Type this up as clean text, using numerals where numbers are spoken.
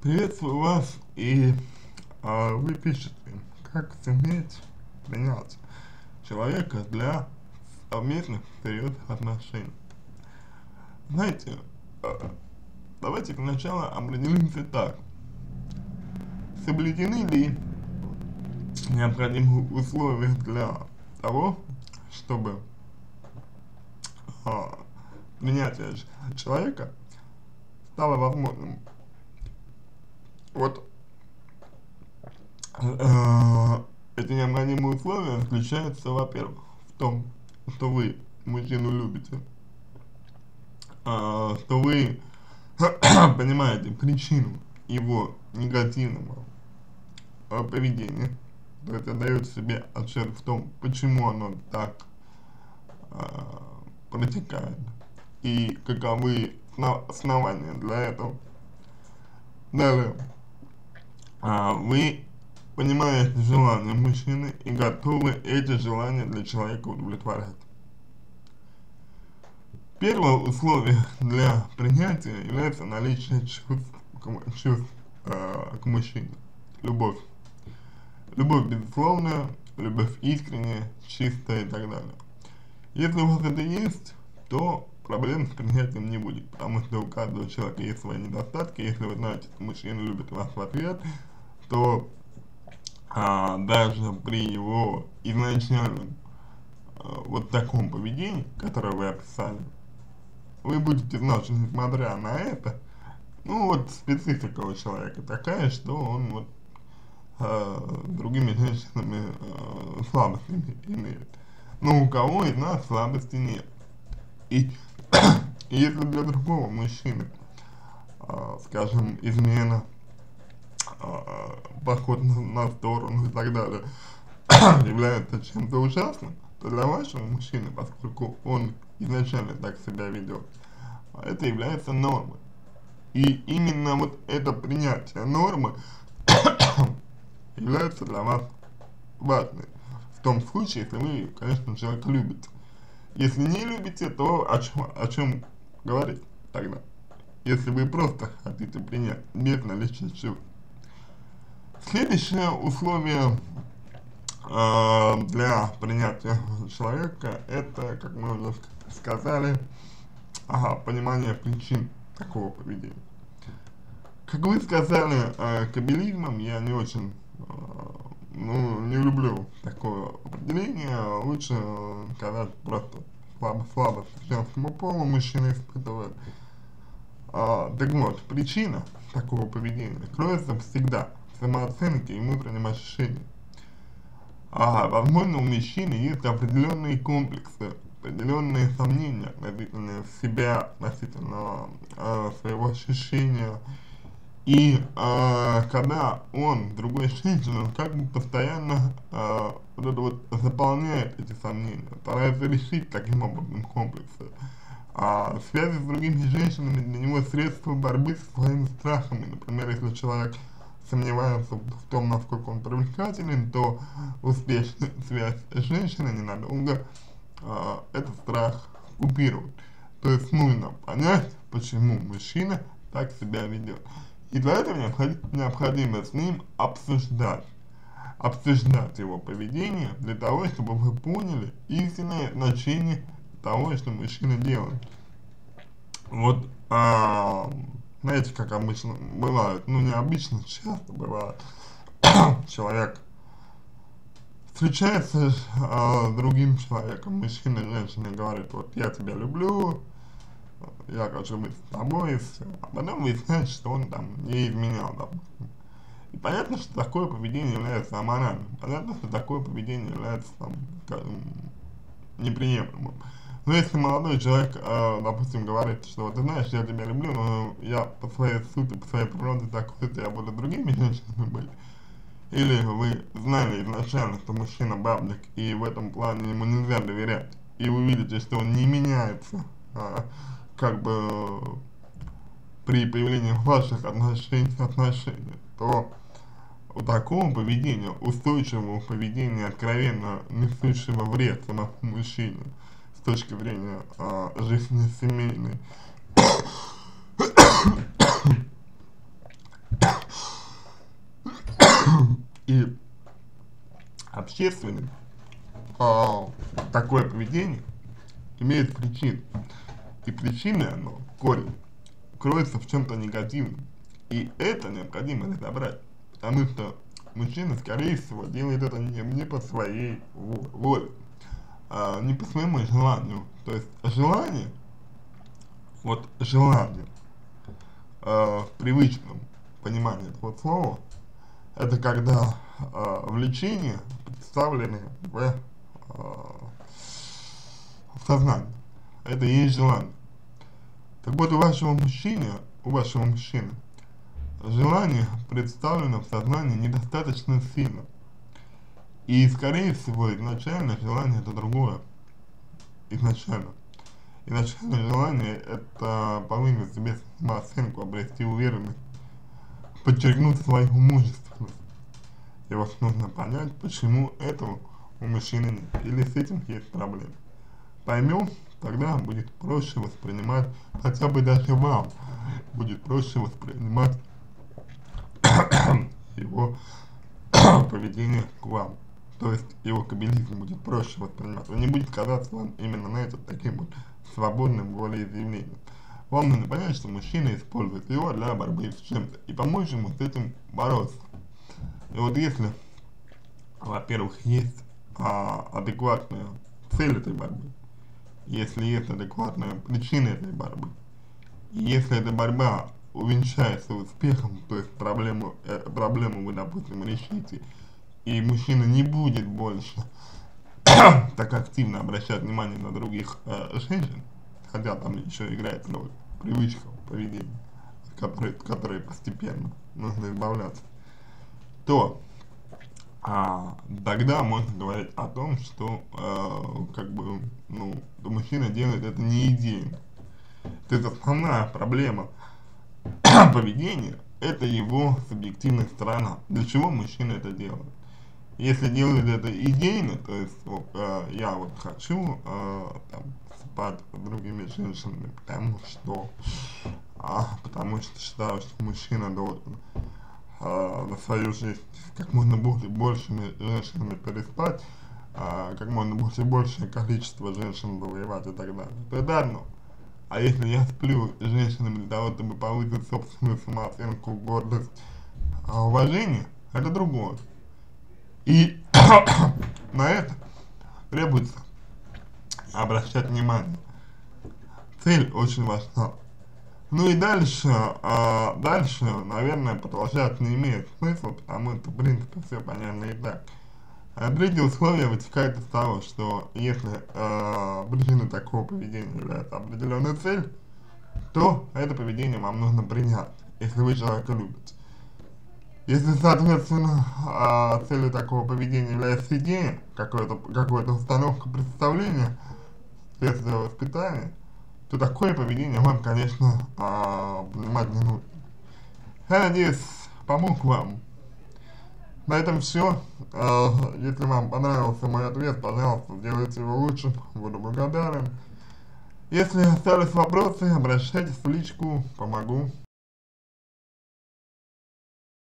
Приветствую вас, и вы пишете, как суметь принять человека для совместных серьезных отношений. Знаете, давайте сначала определимся так, соблюдены ли необходимые условия для того, чтобы а, принятие человека стало возможным. Вот эти необходимые условия заключаются, во-первых, в том, что вы мужчину любите, что вы понимаете причину его негативного поведения, то есть отдаете себе отчет в том, почему оно так протекает и каковы основания для этого. Далее, вы понимаете желания мужчины и готовы эти желания для человека удовлетворять. Первое условие для принятия является наличие чувств к мужчине. Любовь. Любовь безусловная, любовь искренняя, чистая и так далее. Если у вас это есть, то проблем с принятием не будет, потому что у каждого человека есть свои недостатки. Если вы знаете, что мужчина любит вас в ответ, то даже при его изначальном вот таком поведении, которое вы описали, вы будете знать, что несмотря на это, ну вот специфика у человека такая, что он вот другими женщинами слабости имеет. Но у кого из нас слабости нет. И если для другого мужчины, скажем, измена, поход на сторону и так далее является чем-то ужасным, то для вашего мужчины, поскольку он изначально так себя ведет, это является нормой. И именно вот это принятие нормы является для вас важным. В том случае, если вы, конечно, человека любите. Если не любите, то о чем говорить тогда? Если вы просто хотите принять без наличия чувств. Следующее условие для принятия человека, это, как мы уже сказали, понимание причин такого поведения. Как вы сказали, каббализмом я не очень, не люблю такое определение, лучше сказать просто слабость женскому полу мужчина испытывает. Так вот, причина такого поведения кроется всегда в самооценке и внутреннем ощущении. Возможно, у мужчины есть определенные комплексы, определенные сомнения относительно себя, относительно своего ощущения. И когда он, другой женщине, он как бы постоянно вот это вот заполняет эти сомнения, старается решить таким образом комплексы. Связи с другими женщинами для него средства борьбы со своими страхами. Например, если человек сомневается в том, насколько он привлекателен, то успешная связь с женщиной ненадолго этот страх купирует. То есть нужно понять, почему мужчина так себя ведет. И для этого необходимо с ним обсуждать его поведение, для того, чтобы вы поняли истинное значение того, что мужчина делает. Вот, знаете, как обычно бывает, необычно, часто бывает, человек встречается с другим человеком, мужчина, женщина говорит, вот я тебя люблю, я хочу быть с тобой, и все. А потом выясняется, что он там не изменял, допустим. И понятно, что такое поведение является аморальным, понятно, что такое поведение является, там, скажем, неприемлемым. Но если молодой человек, допустим, говорит, что вот ты знаешь, я тебя люблю, но я по своей сути, по своей природе такой, что я буду другими женщинами быть. Или вы знали изначально, что мужчина бабник, и в этом плане ему нельзя доверять, и вы видите, что он не меняется, как бы при появлении ваших отношений, то у такого поведения, устойчивого поведения, откровенно несущего вред самому мужчине с точки зрения жизни семейной, И общественный такое поведение имеет причину. И причина, оно, корень, кроется в чем-то негативном. И это необходимо разобрать. Потому что мужчина, скорее всего, делает это не по своей воле, не по своему желанию. То есть желание, вот желание, в привычном понимании этого слова, это когда влечения представлены в сознании. Это и есть желание. Так вот, у вашего мужчины желание представлено в сознании недостаточно сильно. И, скорее всего, изначально желание это другое. Изначально желание это повысить себе самооценку, обрести уверенность, подчеркнуть свою мужественность. И вот нужно понять, почему этого у мужчины нет, или с этим есть проблемы. Поймем, тогда будет проще воспринимать, хотя бы даже вам будет проще воспринимать его поведение к вам. То есть его кабелизм будет проще воспринимать. Он не будет казаться вам именно на это таким вот свободным волеизъявлением. Вам нужно понять, что мужчина использует его для борьбы с чем-то и помочь ему с этим бороться. И вот если, во-первых, есть адекватная цель этой борьбы, если есть адекватная причина этой борьбы, и если эта борьба увенчается успехом, то есть проблему вы, допустим, решите, и мужчина не будет больше так активно обращать внимание на других женщин, хотя там еще играет роль привычка поведения, которые постепенно нужно избавляться, то тогда можно говорить о том, что мужчина делает это не идейно. То есть основная проблема поведения — это его субъективная сторона. Для чего мужчина это делает? Если делает это идейно, то есть я вот хочу спать с другими женщинами, потому что считаю, что мужчина должен на свою жизнь как можно большими женщинами переспать, как можно большее количество женщин завоевать и так далее, то это одно. А если я сплю с женщинами для того, чтобы повысить собственную самооценку, гордость, уважение, это другое. И на это требуется обращать внимание. Цель очень важна. Ну и дальше, наверное, продолжать не имеет смысла, потому что, в принципе, все понятно и так. Третье условие вытекает из того, что если причиной такого поведения является определенная цель, то это поведение вам нужно принять, если вы человека любите. Если, соответственно, целью такого поведения является идея, какая-то установка представления, следствие воспитания, то такое поведение вам, конечно, принимать не нужно. Я надеюсь, помог вам. На этом все. Если вам понравился мой ответ, пожалуйста, сделайте его лучше, буду благодарен. Если остались вопросы, обращайтесь в личку, помогу.